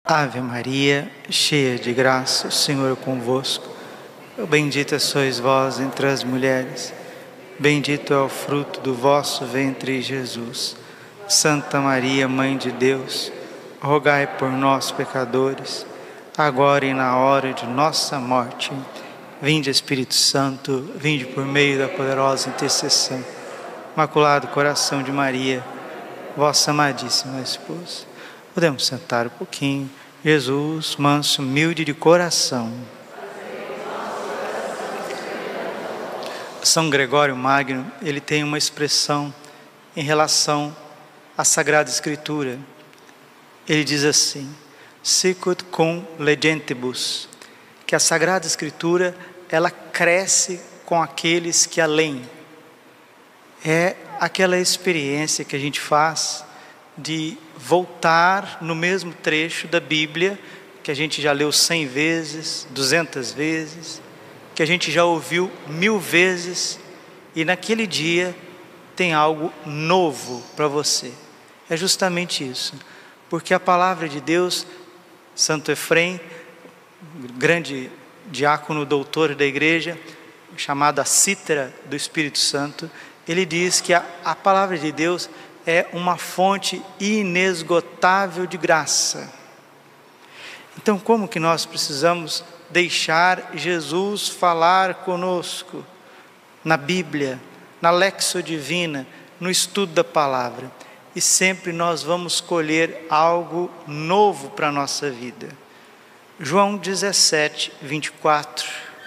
Ave Maria, cheia de graça, o Senhor é convosco. Bendita sois vós entre as mulheres, bendito é o fruto do vosso ventre, Jesus. Santa Maria, Mãe de Deus, rogai por nós, pecadores, agora e na hora de nossa morte. Vinde, Espírito Santo, vinde por meio da poderosa intercessão. Imaculado Coração de Maria, vossa amadíssima esposa. Podemos sentar um pouquinho. Jesus, manso, humilde de coração. São Gregório Magno, ele tem uma expressão em relação à Sagrada Escritura. Ele diz assim: sicut cum legentibus, que a Sagrada Escritura, ela cresce com aqueles que a leem. É aquela experiência que a gente faz de voltar no mesmo trecho da Bíblia, que a gente já leu 100 vezes, 200 vezes, que a gente já ouviu 1000 vezes, e naquele dia tem algo novo para você. É justamente isso, porque a palavra de Deus, Santo Efrem, grande diácono doutor da igreja, chamado a cítara do Espírito Santo, ele diz que a palavra de Deus é uma fonte inesgotável de graça. Então, como que nós precisamos deixar Jesus falar conosco na Bíblia, na Lexio Divina, no estudo da palavra? E sempre nós vamos colher algo novo para a nossa vida. João 17, 24.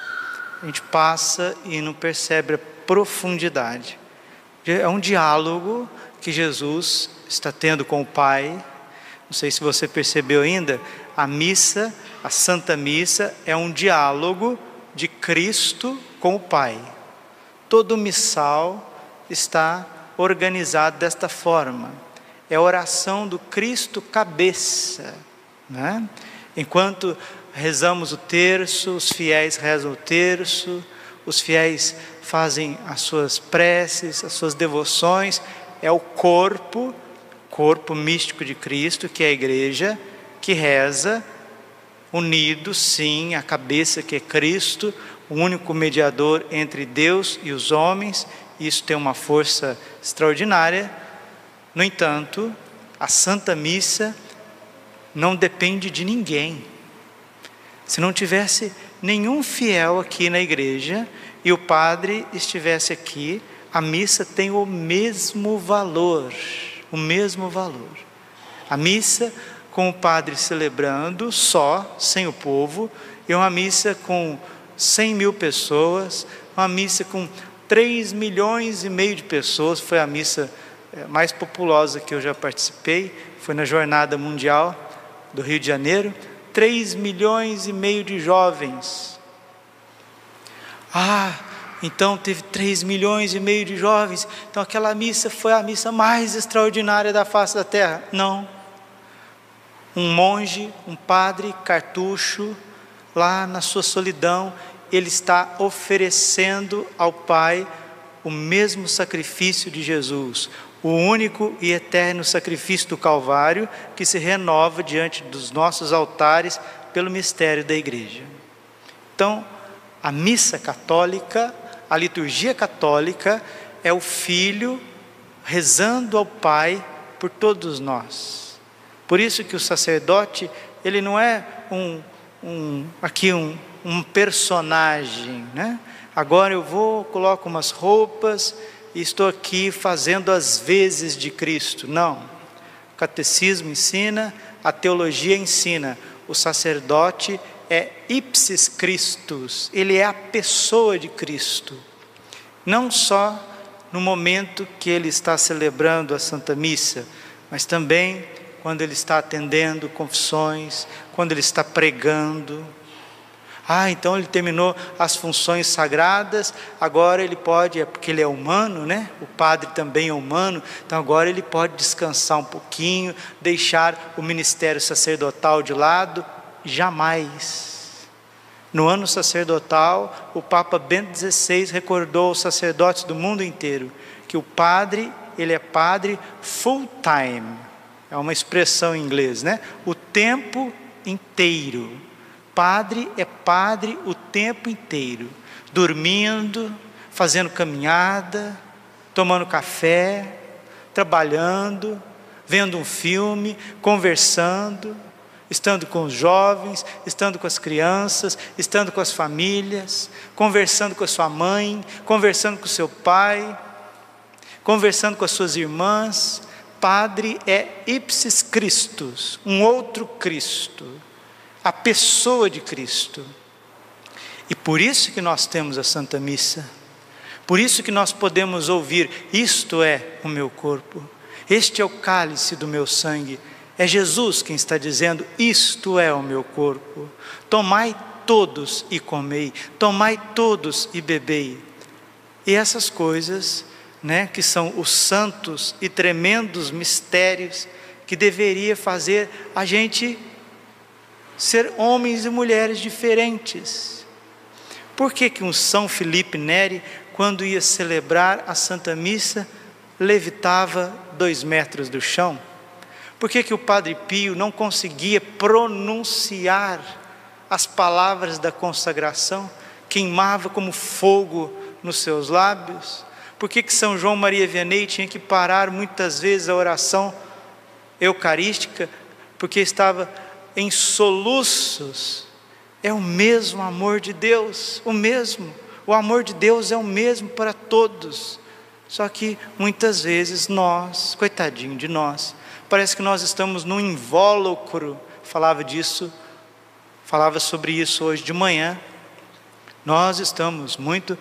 A gente passa e não percebe a profundidade. É um diálogo que Jesus está tendo com o Pai. Não sei se você percebeu ainda, a missa, a Santa Missa, é um diálogo de Cristo com o Pai. Todo missal está organizado desta forma. É a oração do Cristo cabeça, né? Enquanto rezamos o terço, os fiéis rezam o terço, os fiéis fazem as suas preces, as suas devoções. É o corpo místico de Cristo, que é a igreja, que reza, unido, sim, a cabeça que é Cristo, o único mediador entre Deus e os homens. Isso tem uma força extraordinária. No entanto, a Santa Missa não depende de ninguém. Se não tivesse nenhum fiel aqui na igreja e o padre estivesse aqui, a missa tem o mesmo valor, o mesmo valor. A missa com o padre celebrando só, sem o povo, e uma missa com 100.000 pessoas, uma missa com 3,5 milhões de pessoas, foi a missa mais populosa que eu já participei, foi na Jornada Mundial do Rio de Janeiro, 3,5 milhões de jovens. Então teve 3,5 milhões de jovens, então aquela missa foi a missa mais extraordinária da face da terra. Não. Um monge, um padre cartucho, lá na sua solidão, ele está oferecendo ao Pai o mesmo sacrifício de Jesus, o único e eterno sacrifício do Calvário, que se renova diante dos nossos altares pelo mistério da igreja. Então, a missa católica, a liturgia católica, é o Filho rezando ao Pai por todos nós. Por isso que o sacerdote, ele não é um personagem, né? Agora eu coloco umas roupas e estou aqui fazendo as vezes de Cristo. Não. O catecismo ensina, a teologia ensina. O sacerdote é ipsis Christus, ele é a pessoa de Cristo. Não só no momento que ele está celebrando a Santa Missa, mas também quando ele está atendendo confissões, quando ele está pregando. Então ele terminou as funções sagradas, agora ele pode, porque ele é humano, né? O padre também é humano, então agora ele pode descansar um pouquinho, deixar o ministério sacerdotal de lado. Jamais. No ano sacerdotal, o Papa Bento XVI recordou aos sacerdotes do mundo inteiro que o padre, ele é padre full time. É uma expressão em inglês, né? O tempo inteiro. Padre é padre o tempo inteiro, dormindo, fazendo caminhada, tomando café, trabalhando, vendo um filme, conversando, estando com os jovens, estando com as crianças, estando com as famílias, conversando com a sua mãe, conversando com o seu pai, conversando com as suas irmãs. Padre é ipsis Christus, um outro Cristo, a pessoa de Cristo. E por isso que nós temos a Santa Missa, por isso que nós podemos ouvir: isto é o meu corpo, este é o cálice do meu sangue. É Jesus quem está dizendo: isto é o meu corpo, tomai todos e comei, tomai todos e bebei. E essas coisas, que são os santos e tremendos mistérios que deveria fazer a gente ser homens e mulheres diferentes. Por que um São Felipe Neri, quando ia celebrar a Santa Missa, levitava 2 metros do chão? Por que o Padre Pio não conseguia pronunciar as palavras da consagração? Queimava como fogo nos seus lábios? Por que São João Maria Vianney tinha que parar muitas vezes a oração eucarística? Porque estava em soluços. É o mesmo amor de Deus, o mesmo. O amor de Deus é o mesmo para todos. Só que muitas vezes nós, coitadinho de nós, parece que nós estamos num invólucro. Falava sobre isso hoje de manhã. Nós estamos muito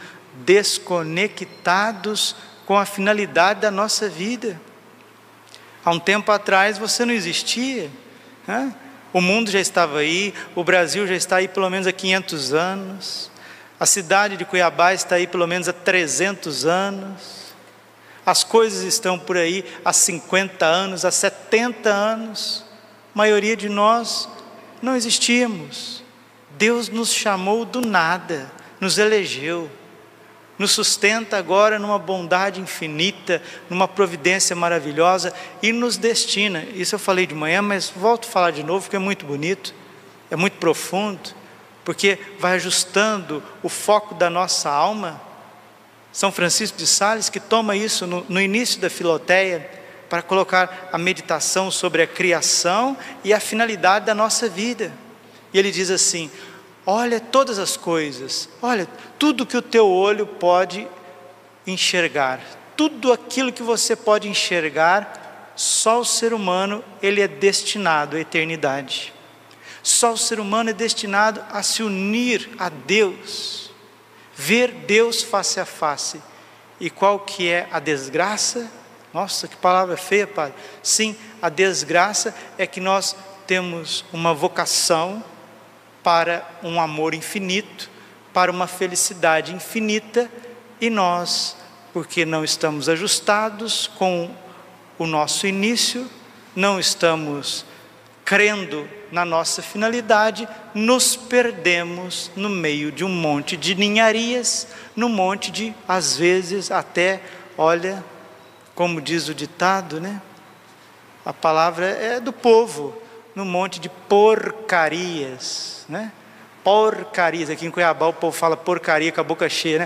desconectados com a finalidade da nossa vida. Há um tempo atrás você não existia, O mundo já estava aí, o Brasil já está aí pelo menos há 500 anos, a cidade de Cuiabá está aí pelo menos há 300 anos, as coisas estão por aí há 50 anos, há 70 anos, a maioria de nós não existíamos. Deus nos chamou do nada, nos elegeu, nos sustenta agora numa bondade infinita, numa providência maravilhosa e nos destina. Isso eu falei de manhã, mas volto a falar de novo porque é muito bonito, é muito profundo, porque vai ajustando o foco da nossa alma. São Francisco de Sales, que toma isso no início da Filoteia, para colocar a meditação sobre a criação e a finalidade da nossa vida. E ele diz assim: olha todas as coisas, olha tudo que o teu olho pode enxergar, tudo aquilo que você pode enxergar, só o ser humano ele é destinado à eternidade. Só o ser humano é destinado a se unir a Deus, ver Deus face a face. E qual que é a desgraça? Nossa, que palavra feia, Padre. Sim, a desgraça é que nós temos uma vocação para um amor infinito, para uma felicidade infinita, e nós, porque não estamos ajustados com o nosso início, não estamos crendo na nossa finalidade, nos perdemos no meio de um monte de ninharias, no monte de, às vezes até, olha, como diz o ditado, a palavra é do povo, num monte de porcarias, porcarias. Aqui em Cuiabá o povo fala porcaria com a boca cheia,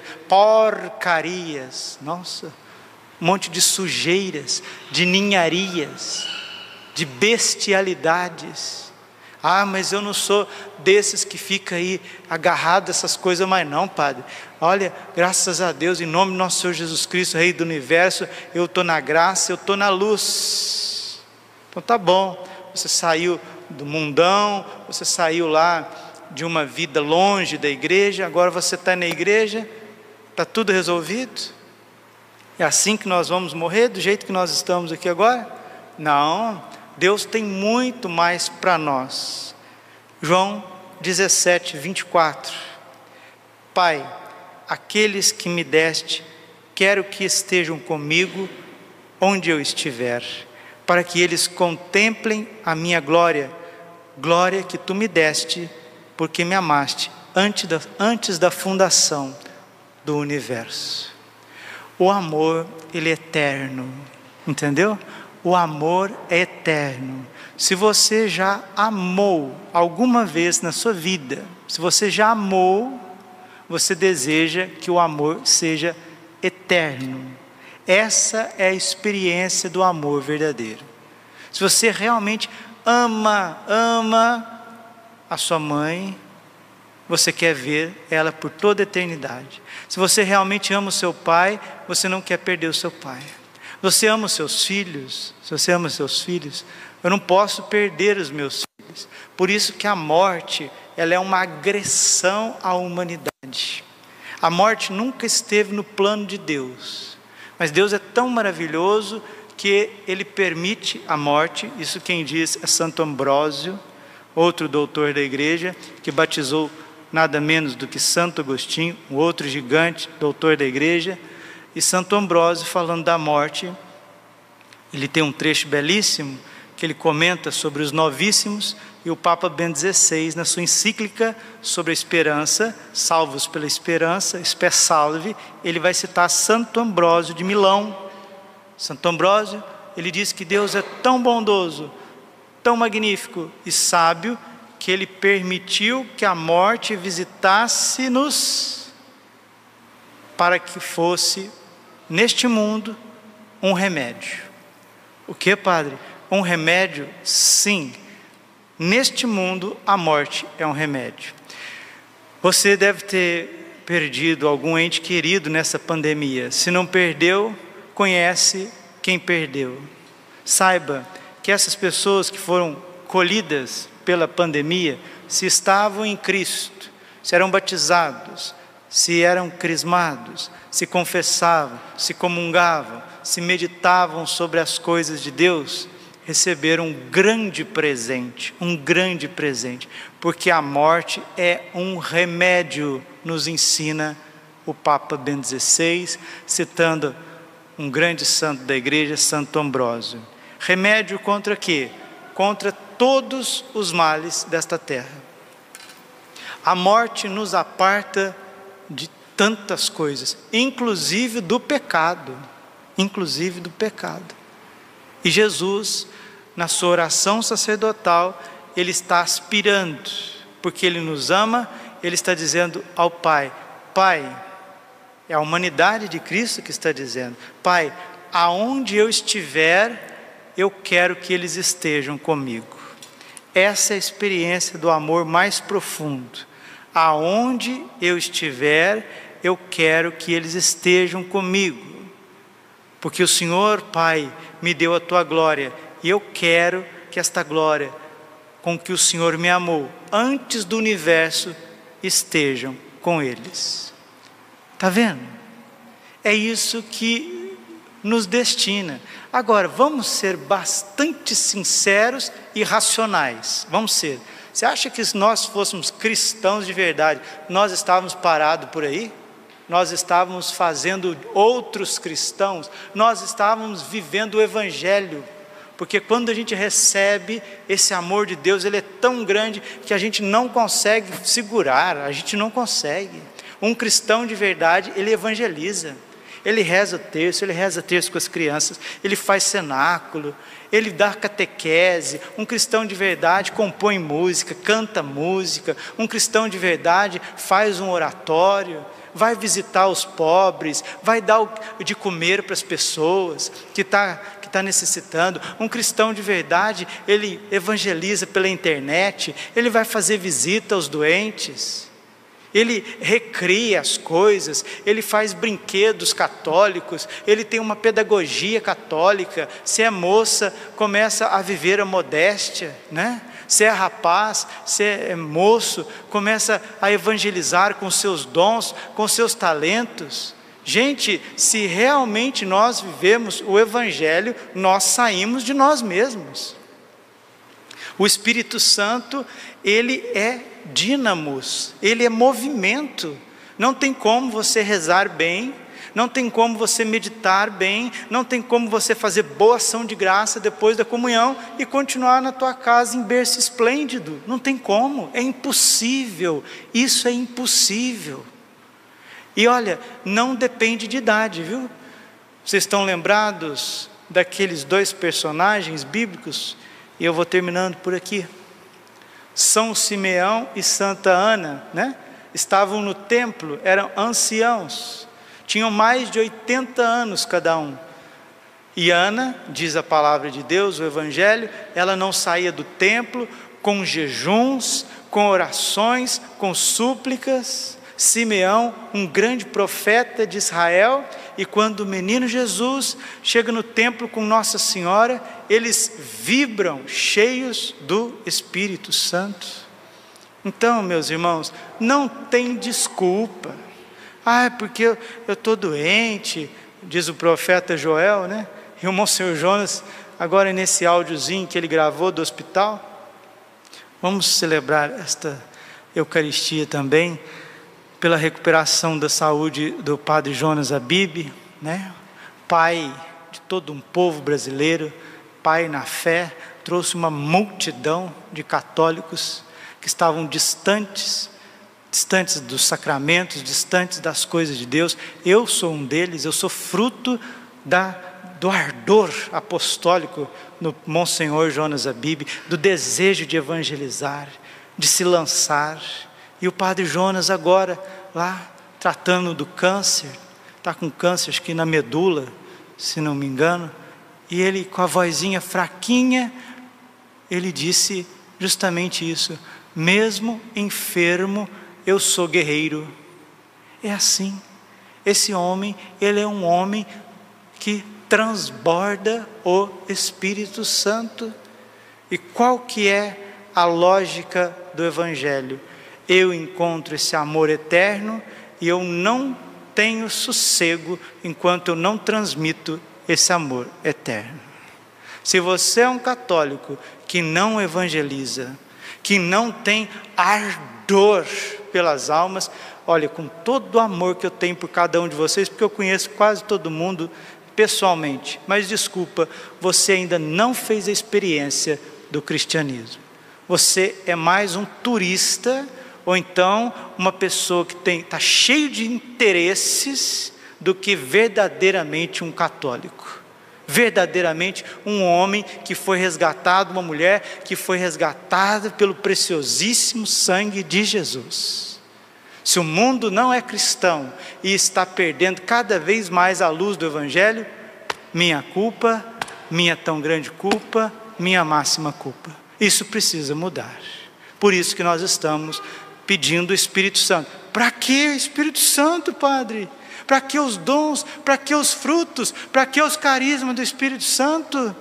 porcarias. Nossa, um monte de sujeiras, de ninharias, de bestialidades. Mas eu não sou desses que fica aí agarrado a essas coisas mais não, Padre. Olha, graças a Deus, em nome do nosso Senhor Jesus Cristo, Rei do Universo, eu estou na graça, eu estou na luz. Então tá bom, você saiu do mundão, você saiu lá de uma vida longe da igreja, agora você está na igreja, está tudo resolvido? É assim que nós vamos morrer, do jeito que nós estamos aqui agora? Não, Deus tem muito mais para nós. João 17, 24. Pai, aqueles que me deste, quero que estejam comigo onde eu estiver, para que eles contemplem a minha glória, glória que tu me deste, porque me amaste antes da fundação do universo. O amor, ele é eterno, entendeu? O amor é eterno. eterno. Se você já amou alguma vez na sua vida, se você já amou, você deseja que o amor seja eterno. Essa é a experiência do amor verdadeiro. Se você realmente ama a sua mãe, você quer ver ela por toda a eternidade. Se você realmente ama o seu pai, você não quer perder o seu pai. Você ama os seus filhos? Se você ama os seus filhos, eu não posso perder os meus filhos. Por isso que a morte, ela é uma agressão à humanidade. A morte nunca esteve no plano de Deus. Mas Deus é tão maravilhoso que Ele permite a morte. Isso quem diz é Santo Ambrósio, outro doutor da igreja, que batizou nada menos do que Santo Agostinho, um outro gigante, doutor da igreja. E Santo Ambrósio, falando da morte, ele tem um trecho belíssimo, que ele comenta sobre os novíssimos, e o Papa Bento XVI, na sua encíclica sobre a esperança, Salvos pela Esperança, Spe Salvi, ele vai citar Santo Ambrósio de Milão. Santo Ambrósio, ele diz que Deus é tão bondoso, tão magnífico e sábio, que Ele permitiu que a morte visitasse-nos, para que fosse, neste mundo, um remédio. O que, Padre? Um remédio? Sim. Neste mundo, a morte é um remédio. Você deve ter perdido algum ente querido nessa pandemia. Se não perdeu, conhece quem perdeu. Saiba que essas pessoas que foram colhidas pela pandemia, se estavam em Cristo, se eram batizados, se eram crismados, se confessavam, se comungavam, se meditavam sobre as coisas de Deus, receberam um grande presente, porque a morte é um remédio, nos ensina o Papa Bento XVI, citando um grande santo da igreja, Santo Ambrósio. Remédio contra quê? Contra todos os males desta terra. A morte nos aparta de tantas coisas, inclusive do pecado. E Jesus, na sua oração sacerdotal, Ele está aspirando, porque Ele nos ama, Ele está dizendo ao Pai, Pai, é a humanidade de Cristo que está dizendo, Pai, aonde eu estiver, eu quero que eles estejam comigo. Essa é a experiência do amor mais profundo. Aonde eu estiver, eu quero que eles estejam comigo. Porque o Senhor, Pai, me deu a tua glória. E eu quero que esta glória, com que o Senhor me amou, antes do universo, estejam com eles. Está vendo? É isso que nos destina. Agora, vamos ser bastante sinceros e racionais. Vamos ser. Você acha que se nós fôssemos cristãos de verdade, nós estávamos parados por aí? Nós estávamos fazendo outros cristãos? Nós estávamos vivendo o Evangelho? Porque quando a gente recebe esse amor de Deus, ele é tão grande que a gente não consegue segurar, a gente não consegue. Um cristão de verdade, ele evangeliza. Ele reza o terço com as crianças, ele faz cenáculo, ele dá catequese. Um cristão de verdade compõe música, canta música. Um cristão de verdade faz um oratório, vai visitar os pobres, vai dar de comer para as pessoas que tá necessitando. Um cristão de verdade, ele evangeliza pela internet, ele vai fazer visita aos doentes. Ele recria as coisas, ele faz brinquedos católicos, ele tem uma pedagogia católica. Se é moça, começa a viver a modéstia, né? Se é rapaz, se é moço, começa a evangelizar com seus dons, com seus talentos. Gente, se realmente nós vivemos o Evangelho, nós saímos de nós mesmos. O Espírito Santo, ele é dínamos, ele é movimento. Não tem como você rezar bem, não tem como você meditar bem, não tem como você fazer boa ação de graça depois da comunhão e continuar na tua casa em berço esplêndido. Não tem como, é impossível, isso é impossível. E olha, não depende de idade, viu? Vocês estão lembrados daqueles dois personagens bíblicos, e eu vou terminando por aqui. São Simeão e Santa Ana, né? Estavam no templo, eram anciãos, tinham mais de 80 anos cada um. E Ana, diz a palavra de Deus, o Evangelho, ela não saía do templo com jejuns, com orações, com súplicas. Simeão, um grande profeta de Israel, e quando o menino Jesus chega no templo com Nossa Senhora, eles vibram cheios do Espírito Santo. Então, meus irmãos, não tem desculpa. Porque eu estou doente, diz o profeta Joel, né? E o Monsenhor Jonas, agora nesse áudiozinho que ele gravou do hospital, vamos celebrar esta Eucaristia também, pela recuperação da saúde do Padre Jonas Abib, né? Pai de todo um povo brasileiro, pai na fé, trouxe uma multidão de católicos que estavam distantes dos sacramentos, distantes das coisas de Deus. Eu sou um deles, eu sou fruto do ardor apostólico no Monsenhor Jonas Abib, do desejo de evangelizar, de se lançar. E o Padre Jonas agora, lá, tratando do câncer, está com câncer, acho que na medula, se não me engano, e ele com a vozinha fraquinha, ele disse justamente isso: mesmo enfermo, eu sou guerreiro. É assim, esse homem, ele é um homem que transborda o Espírito Santo. E qual que é a lógica do Evangelho? Eu encontro esse amor eterno e eu não tenho sossego enquanto eu não transmito esse amor eterno. Se você é um católico que não evangeliza, que não tem ardor pelas almas, olha, com todo o amor que eu tenho por cada um de vocês, porque eu conheço quase todo mundo pessoalmente, mas desculpa, você ainda não fez a experiência do cristianismo. Você é mais um turista, ou então uma pessoa que está cheio de interesses, do que verdadeiramente um católico, verdadeiramente um homem que foi resgatado, uma mulher que foi resgatada pelo preciosíssimo sangue de Jesus. Se o mundo não é cristão e está perdendo cada vez mais a luz do Evangelho, minha culpa, minha tão grande culpa, minha máxima culpa. Isso precisa mudar. Por isso que nós estamos pedindo o Espírito Santo. Para que Espírito Santo, Padre? Para que os dons? Para que os frutos? Para que os carismas do Espírito Santo?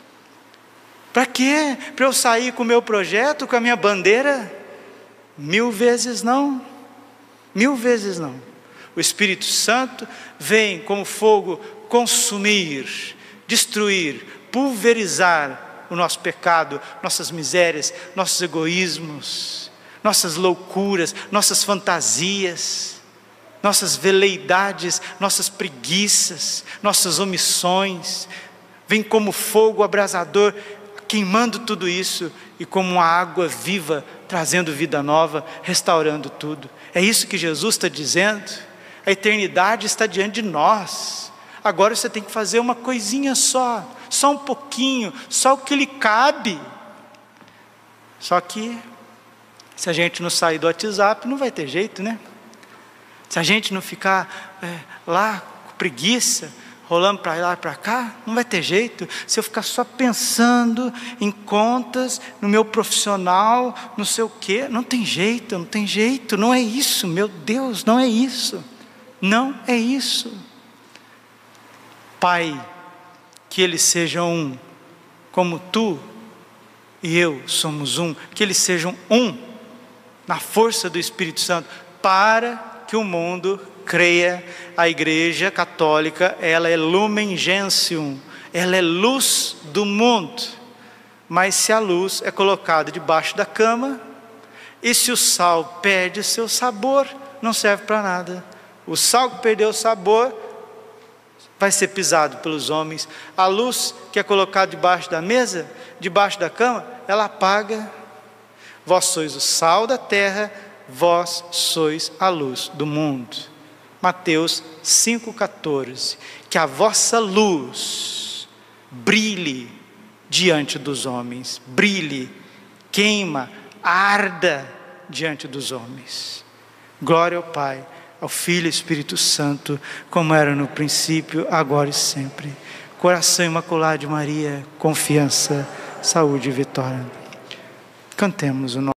Para quê? Para eu sair com o meu projeto, com a minha bandeira? 1000 vezes não. 1000 vezes não. O Espírito Santo vem como fogo consumir, destruir, pulverizar o nosso pecado, nossas misérias, nossos egoísmos, nossas loucuras, nossas fantasias, nossas veleidades, nossas preguiças, nossas omissões. Vem como fogo abrasador, queimando tudo isso, e como uma água viva, trazendo vida nova, restaurando tudo. É isso que Jesus está dizendo. A eternidade está diante de nós. Agora você tem que fazer uma coisinha só um pouquinho, só o que lhe cabe. Só que, se a gente não sair do WhatsApp, não vai ter jeito, né? Se a gente não ficar lá com preguiça, rolando para lá e para cá, não vai ter jeito. Se eu ficar só pensando em contas, no meu profissional, não sei o quê, não tem jeito, não é isso, meu Deus, não é isso, não é isso. Pai, que eles sejam um, como tu e eu somos um, que eles sejam um, na força do Espírito Santo, para que o mundo creia. A Igreja Católica, ela é lumen gentium, ela é luz do mundo. Mas se a luz é colocada debaixo da cama, e se o sal perde seu sabor, não serve para nada. O sal que perdeu o sabor vai ser pisado pelos homens. A luz que é colocada debaixo da mesa, debaixo da cama, ela apaga. Vós sois o sal da terra, vós sois a luz do mundo. Mateus 5,14. Que a vossa luz brilhe diante dos homens, brilhe, queima, arda diante dos homens. Glória ao Pai, ao Filho e Espírito Santo, como era no princípio, agora e sempre. Coração imaculado de Maria, confiança, saúde e vitória. Cantemos o nome.